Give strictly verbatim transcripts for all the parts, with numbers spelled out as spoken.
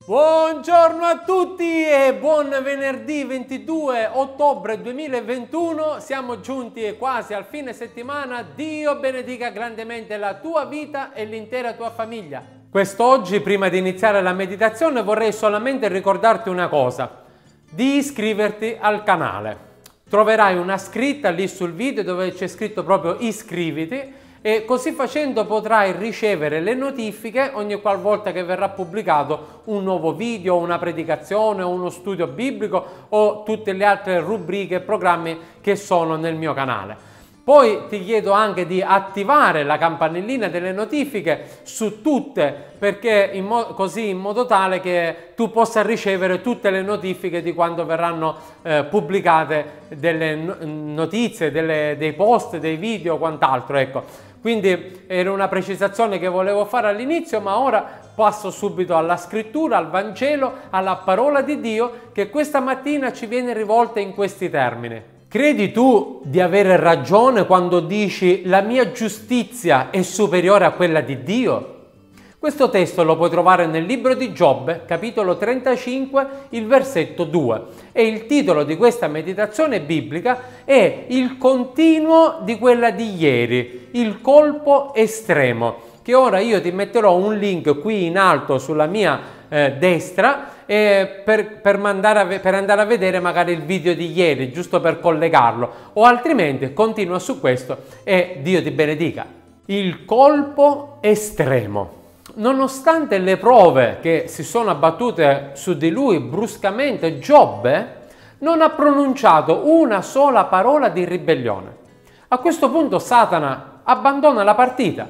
Buongiorno a tutti e buon venerdì ventidue ottobre duemilaventuno. Siamo giunti quasi al fine settimana. Dio benedica grandemente la tua vita e l'intera tua famiglia. Quest'oggi, prima di iniziare la meditazione, vorrei solamente ricordarti una cosa: di iscriverti al canale. Troverai una scritta lì sul video dove c'è scritto proprio iscriviti, e così facendo potrai ricevere le notifiche ogni qualvolta che verrà pubblicato un nuovo video, una predicazione, uno studio biblico o tutte le altre rubriche e programmi che sono nel mio canale. Poi ti chiedo anche di attivare la campanellina delle notifiche su tutte, perché in mo- così in modo tale che tu possa ricevere tutte le notifiche di quando verranno eh, pubblicate delle notizie, delle, dei post, dei video o quant'altro, ecco. Quindi era una precisazione che volevo fare all'inizio, ma ora passo subito alla scrittura, al Vangelo, alla parola di Dio, che questa mattina ci viene rivolta in questi termini. Credi tu di avere ragione quando dici la mia giustizia è superiore a quella di Dio? Questo testo lo puoi trovare nel libro di Giobbe, capitolo trentacinque, il versetto due. E il titolo di questa meditazione biblica è il continuo di quella di ieri, il colpo estremo, che ora io ti metterò un link qui in alto sulla mia eh, destra eh, per, per, mandare a, per andare a vedere magari il video di ieri, giusto per collegarlo, o altrimenti continua su questo e Dio ti benedica. Il colpo estremo. Nonostante le prove che si sono abbattute su di lui bruscamente, Giobbe non ha pronunciato una sola parola di ribellione. A questo punto Satana abbandona la partita,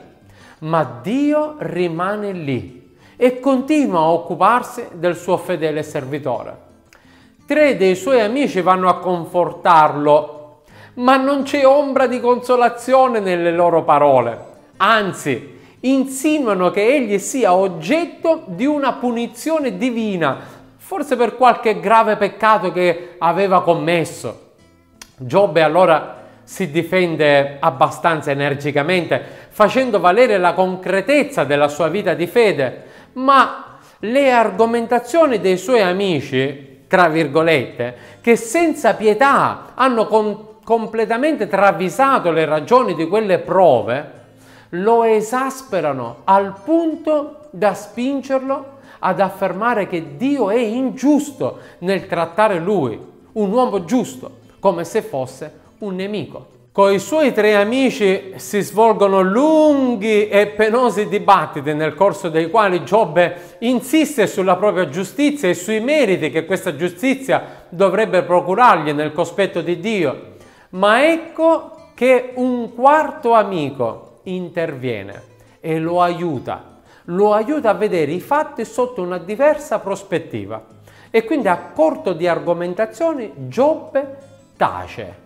ma Dio rimane lì e continua a occuparsi del suo fedele servitore. Tre dei suoi amici vanno a confortarlo, ma non c'è ombra di consolazione nelle loro parole. Anzi, insinuano che egli sia oggetto di una punizione divina, forse per qualche grave peccato che aveva commesso. Giobbe allora si difende abbastanza energicamente, facendo valere la concretezza della sua vita di fede, ma le argomentazioni dei suoi amici, tra virgolette, che senza pietà hanno con- completamente travisato le ragioni di quelle prove, lo esasperano al punto da spingerlo ad affermare che Dio è ingiusto nel trattare lui, un uomo giusto, come se fosse un nemico. Con i suoi tre amici si svolgono lunghi e penosi dibattiti nel corso dei quali Giobbe insiste sulla propria giustizia e sui meriti che questa giustizia dovrebbe procurargli nel cospetto di Dio. Ma ecco che un quarto amico interviene e lo aiuta, lo aiuta a vedere i fatti sotto una diversa prospettiva. E quindi a corto di argomentazioni Giobbe tace.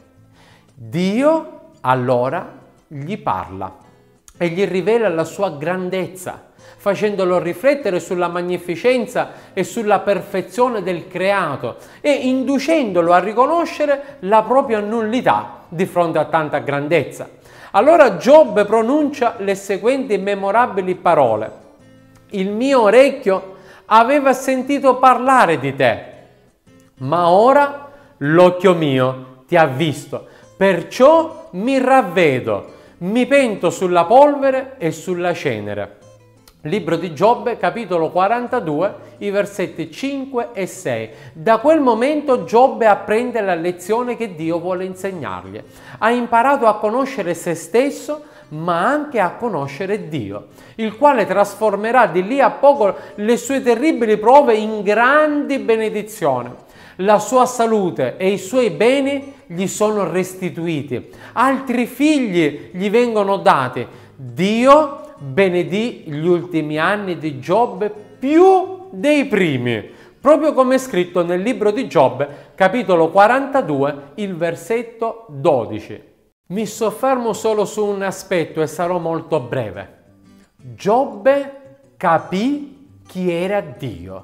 Dio allora gli parla e gli rivela la sua grandezza, facendolo riflettere sulla magnificenza e sulla perfezione del creato e inducendolo a riconoscere la propria nullità di fronte a tanta grandezza. Allora Giobbe pronuncia le seguenti memorabili parole: il mio orecchio aveva sentito parlare di te, ma ora l'occhio mio ti ha visto, perciò mi ravvedo, mi pento sulla polvere e sulla cenere. Libro di Giobbe, capitolo quarantadue, i versetti cinque e sei. Da quel momento Giobbe apprende la lezione che Dio vuole insegnargli. Ha imparato a conoscere se stesso, ma anche a conoscere Dio, il quale trasformerà di lì a poco le sue terribili prove in grandi benedizioni. La sua salute e i suoi beni gli sono restituiti. Altri figli gli vengono dati. Dio benedì gli ultimi anni di Giobbe più dei primi, proprio come è scritto nel libro di Giobbe, capitolo quarantadue, il versetto dodici. Mi soffermo solo su un aspetto e sarò molto breve. Giobbe capì chi era Dio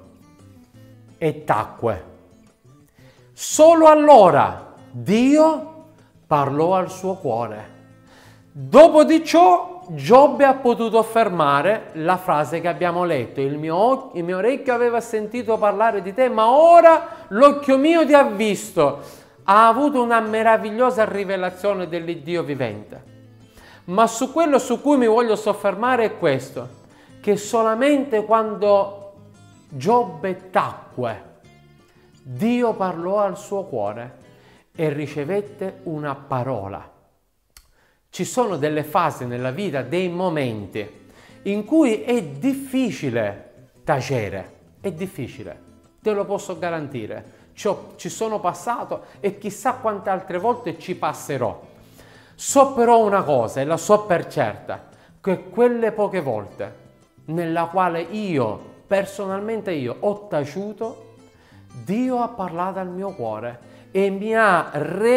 e tacque. Solo allora Dio parlò al suo cuore. Dopo di ciò Giobbe ha potuto affermare la frase che abbiamo letto: il mio, il mio orecchio aveva sentito parlare di te, ma ora l'occhio mio ti ha visto. Ha avuto una meravigliosa rivelazione dell'Iddio vivente. Ma su quello su cui mi voglio soffermare è questo, che solamente quando Giobbe tacque, Dio parlò al suo cuore e ricevette una parola. Ci sono delle fasi nella vita, dei momenti in cui è difficile tacere, è difficile, te lo posso garantire. Ci sono passato e chissà quante altre volte ci passerò. So però una cosa, e la so per certa, che quelle poche volte nella quale io, personalmente io, ho taciuto, Dio ha parlato al mio cuore e mi ha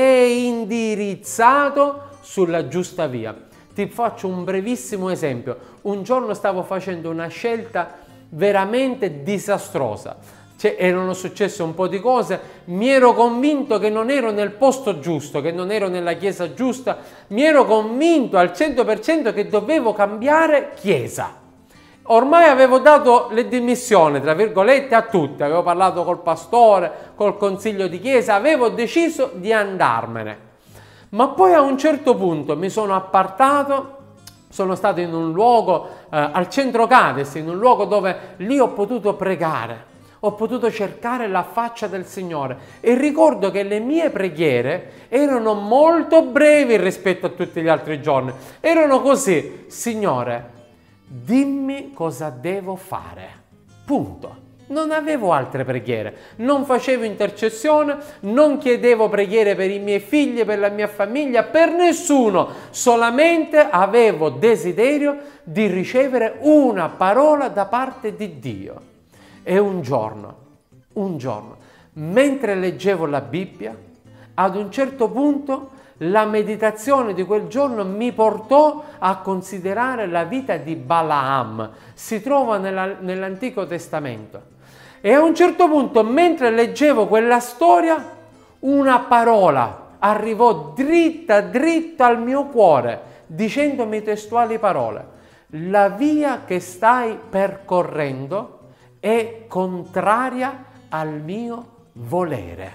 reindirizzato sulla giusta via. Ti faccio un brevissimo esempio. Un giorno stavo facendo una scelta veramente disastrosa. Cioè, erano successe un po' di cose, mi ero convinto che non ero nel posto giusto, che non ero nella chiesa giusta, mi ero convinto al cento per cento che dovevo cambiare chiesa. Ormai avevo dato le dimissioni, tra virgolette, a tutti, avevo parlato col pastore, col consiglio di chiesa, avevo deciso di andarmene. Ma poi a un certo punto mi sono appartato, sono stato in un luogo, eh, al centro Cades, in un luogo dove lì ho potuto pregare. Ho potuto cercare la faccia del Signore e ricordo che le mie preghiere erano molto brevi rispetto a tutti gli altri giorni. Erano così: Signore, dimmi cosa devo fare. Punto. Non avevo altre preghiere, non facevo intercessione, non chiedevo preghiere per i miei figli, per la mia famiglia, per nessuno. Solamente avevo desiderio di ricevere una parola da parte di Dio. E un giorno, un giorno, mentre leggevo la Bibbia, ad un certo punto la meditazione di quel giorno mi portò a considerare la vita di Balaam. Si trova nella, nell'Antico Testamento. E a un certo punto, mentre leggevo quella storia, una parola arrivò dritta, dritta al mio cuore, dicendomi testuali parole: la via che stai percorrendo è contraria al mio volere.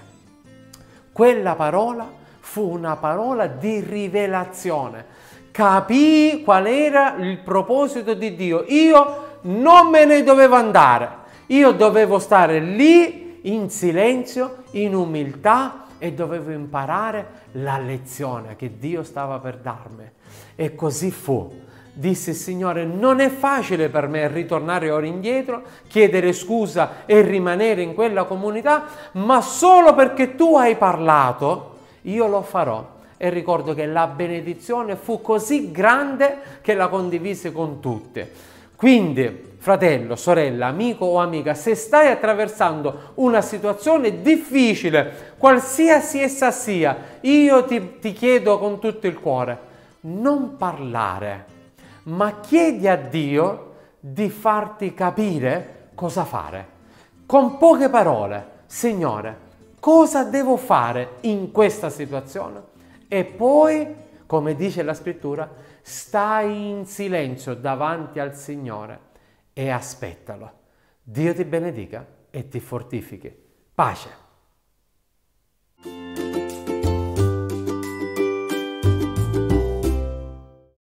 Quella parola fu una parola di rivelazione. Capii qual era il proposito di Dio. Io non me ne dovevo andare. Io dovevo stare lì in silenzio, in umiltà, e dovevo imparare la lezione che Dio stava per darmi. E così fu. Disse il Signore: non è facile per me ritornare ora indietro, chiedere scusa e rimanere in quella comunità, ma solo perché tu hai parlato, io lo farò. E ricordo che la benedizione fu così grande che la condivise con tutti. Quindi, fratello, sorella, amico o amica, se stai attraversando una situazione difficile, qualsiasi essa sia, io ti, ti chiedo con tutto il cuore: non parlare, ma chiedi a Dio di farti capire cosa fare. Con poche parole: Signore, cosa devo fare in questa situazione? E poi, come dice la Scrittura, stai in silenzio davanti al Signore e aspettalo. Dio ti benedica e ti fortifichi. Pace.